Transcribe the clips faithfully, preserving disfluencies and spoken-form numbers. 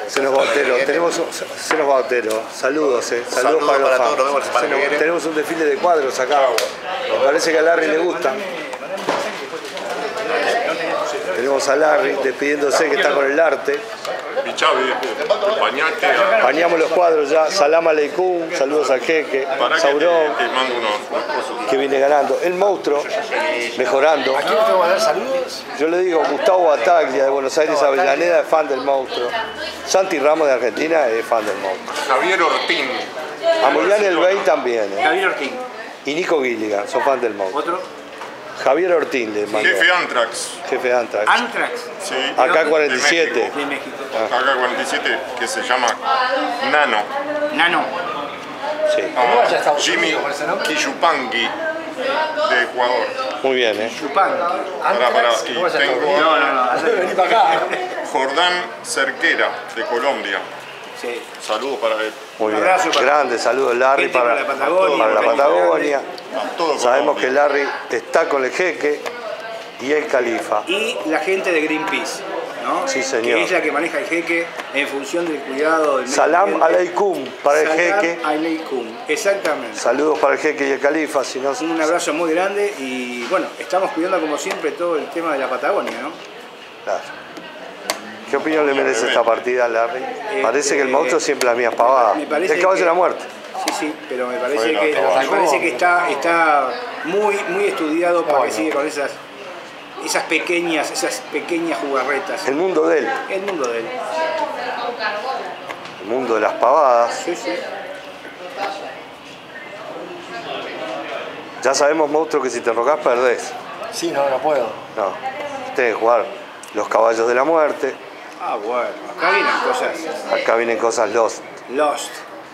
Se nos va Otero, tenemos un, se nos va Otero. Saludos, eh. Saludos, Saludos para los para fans. todos, nos vemos la semana Se nos- que viene. Tenemos un desfile de cuadros acá. Me parece que a Larry le gustan. Tenemos a Larry despidiéndose, que está con el arte. Y Xavi, acompañate a... Bañamos los cuadros ya. Salam aleikum, saludos al jeque. Para que te, Saurón, te mando unos, unos cosas. que viene ganando. El monstruo, mejorando. ¿A quién le tengo que dar saludos? Yo le digo, Gustavo Bataglia de Buenos Aires, Avellaneda, es fan del monstruo. Santi Ramos de Argentina es fan del monstruo. Javier Ortín. Amoyán El Bey también. ¿eh? Javier Ortín. Y Nico Gilligan, son fan del monstruo. ¿Otro? Javier Ortín le mandó. Jefe Antrax. Jefe de Antrax. Antrax. Sí. A K De cuarenta y siete. México. De México. A K cuarenta y siete, que se llama Nano. Nano. Sí. A vaya a Estados Jimmy Unidos con ese nombre? Kiyupanqui, de Ecuador. Muy bien, ¿eh? Chupán. Pará, pará, y ¿Cómo vaya a Estados tengo Unidos? a No, no, no. Vení para acá. Jordán Cerquera, de Colombia. Sí. Saludos para él. Muy Un bien. abrazo para- Grande saludos Larry Gente para, para la Patagonia, para la para Patagonia. A todo Sabemos Colombia. que Larry está con el jeque y el califa. Y la gente de Greenpeace, ¿no? Sí, señor. Que es la que maneja el jeque en función del cuidado del medio Salam ambiente. aleikum para el Salam jeque. aleikum, exactamente. Saludos para el jeque y el califa. Si no, Un abrazo muy grande y bueno, estamos cuidando como siempre todo el tema de la Patagonia, ¿no? Claro. ¿Qué opinión le merece esta partida, Larry? Parece que el Eh, monstruo siempre las mías pavadas. me parece El caballo que- de la muerte. Sí, sí, pero me parece Bueno, que, está me parece que está, está muy, muy estudiado para que siga con esas, esas pequeñas, esas pequeñas jugarretas. El mundo de él. El mundo de él. El mundo de las pavadas. Sí, sí. Ya sabemos, monstruo, que si te enrocás perdés. Sí, no, no puedo. No. Tienes que jugar los caballos de la muerte. Ah, bueno, acá vienen cosas. Acá vienen cosas lost. Lost.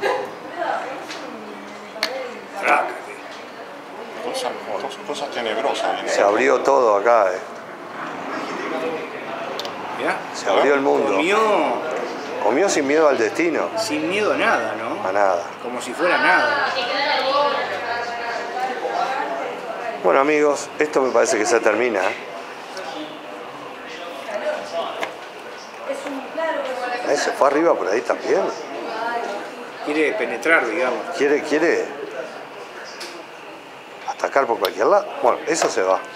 Trácate. Cosas, cosas, cosas tenebrosas. viene. Se abrió todo acá. eh. Mirá. Se abrió el mundo. Comió Comió sin miedo al destino. sin miedo a nada, ¿no? A nada. Como si fuera nada. Bueno, amigos, esto me parece que se termina. ¿eh? Ahí se fue arriba por ahí también. Quiere penetrar, digamos. ¿Quiere, quiere atacar por cualquier lado? Bueno, eso se va.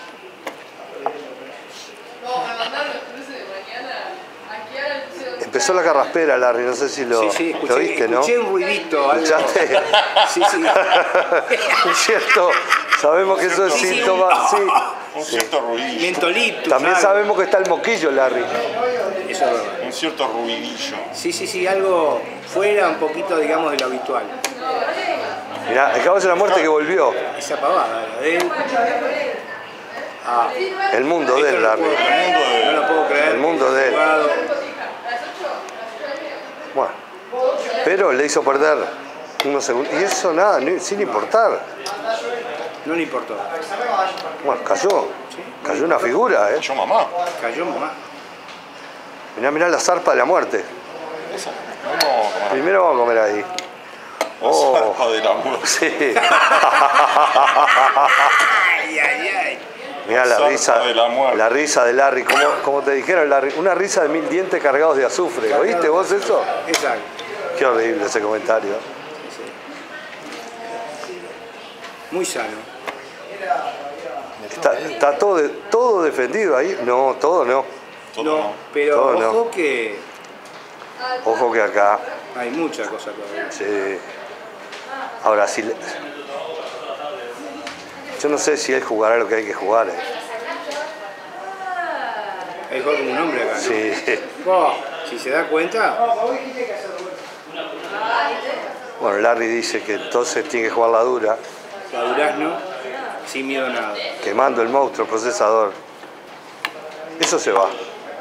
Empezó la carraspera, Larry, no sé si lo, Sí, sí, escuché, lo viste, ¿no? escuché un ruidito. Algo. ¿Escuchaste? Sí, sí. Es cierto, sabemos que eso es Sí, sí, síntoma, sí. Un cierto ruidillo. Mentoliptus. También algo. sabemos que está el moquillo, Larry. Eso es verdad. Un cierto ruidillo. Sí, sí, sí, algo fuera un poquito, digamos, de lo habitual. Mirá, el caballo de la muerte que volvió. Esa pavada, la de él. Ah, El mundo de esto él, no lo Larry. puedo creer, no lo puedo creer. El mundo de él. Jugado. Bueno, pero le hizo perder unos segundos. Y eso nada, ni- sin importar. No le importó. Bueno, cayó. Cayó una figura, ¿eh? Yo mamá. Cayó mamá. Mirá, mirá la zarpa de la muerte. Esa. Vamos a comer. Primero vamos a comer ahí. La Oh. zarpa de la muerte. Sí. Ay, ay, ay. Mirá la Zarpa risa, de la muerte. la risa de Larry, como, como te dijeron, Larry, una risa de mil dientes cargados de azufre. ¿Oíste vos eso? Exacto. Qué horrible ese comentario. Muy sano. Está, está todo, de- todo defendido ahí. No, todo no. Todo No, no. pero Todo no. ojo que Ojo que acá, hay mucha cosa todavía. sí. Ahora sí. le- Yo no sé si él jugará lo que hay que jugar. eh. Hay que jugar como un hombre acá, ¿no? Sí. Oh, si se da cuenta, Bueno, Larry dice que entonces tiene que jugar la dura, la durazno, sin miedo a nada. quemando el monstruo procesador. Eso se va.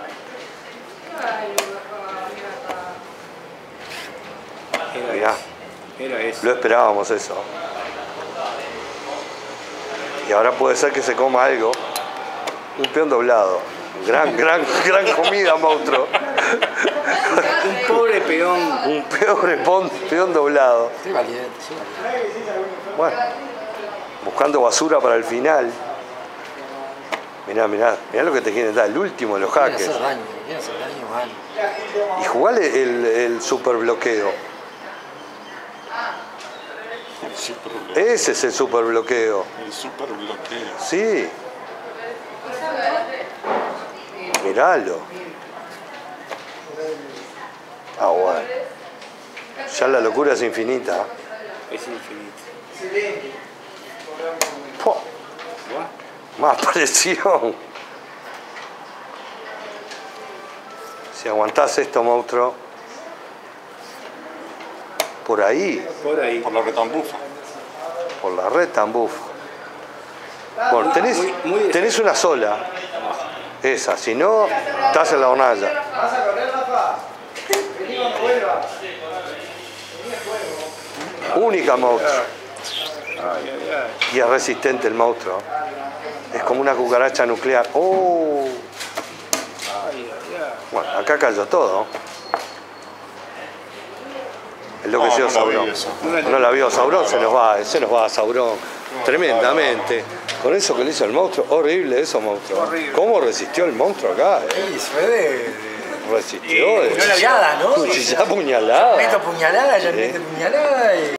Era Mirá. eso. Era eso. Lo esperábamos eso. Y ahora puede ser que se coma algo. Un peón doblado. Gran, gran, gran comida, monstruo. Un pobre peón. Un peón, peón, peón doblado. Estoy valiente, sí. Bueno, buscando basura para el final. Mirá, mirá, mirá lo que te quieren dar, el último de los Quieren hackers. hacer daño, quieren hacer daño mal. Y jugale el, el super bloqueo. El super bloqueo. Ese es el super bloqueo. El super bloqueo. Sí. Miralo. Ah, bueno. Ya la locura es infinita. Es infinito. ¡Pua! Más presión. Si aguantás esto, monstruo. Por ahí, Por ahí. Por la retambufa. por la red tan bufa. Bueno, tenés, Muy- muy de- tenés una sola. Esa, si no, estás en la hornalla. Única monstruo. Ay, ay, ay. Y es resistente el monstruo. Es como una cucaracha nuclear. ¡Oh! Ay, ay, ay. Bueno, acá cayó todo. Es lo que Ah, yo no la Sauron. vi esa. No la vio Sauron, se nos va, se nos va a Sauron. Tremendamente. Con eso que le hizo el monstruo, horrible eso, monstruo. Horrible. ¿Cómo resistió el monstruo acá? eh? Sí, fue de... Resistió. de- Cuchillada, ¿no? Cuchillada, puñalada. Meto puñalada, ya Sí. mete puñalada y...